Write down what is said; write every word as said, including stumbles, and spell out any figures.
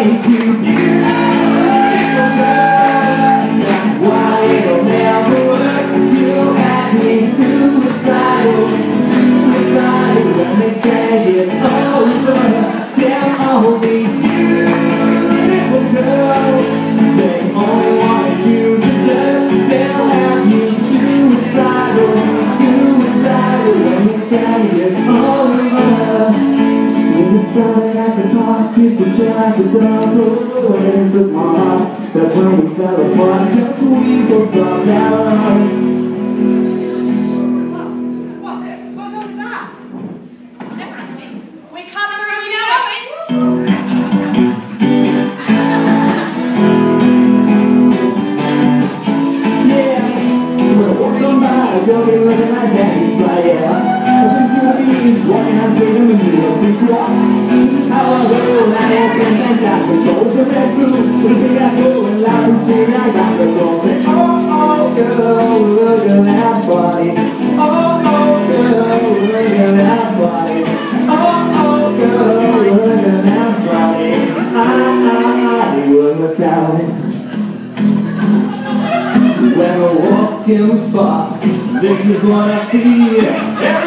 way too beautiful, that's why it'll never work. You have me suicidal, suicidal when they say it's over. They'll all be beautiful girls, they only want you to do. They'll have you suicidal, suicidal when they say it's over. Inside at the park, used to chill at the door, and it took my heart. That's when we fell apart, cause we both dropped out. What? What's all that? Never happened. We're coming through, we know it! Yeah, we're walking by, going looking like daddy's like, yeah. Walking out straight in the middle of the block. How I go, that ass and that got the soul to that blue. With a big apple and loud and sing, I got the girl say, oh, oh, girl, look at that body. Oh, oh, girl, look at that body. Oh, oh, girl, look at that body. I, I, I will look out. When I walk in the spot, this is what I see.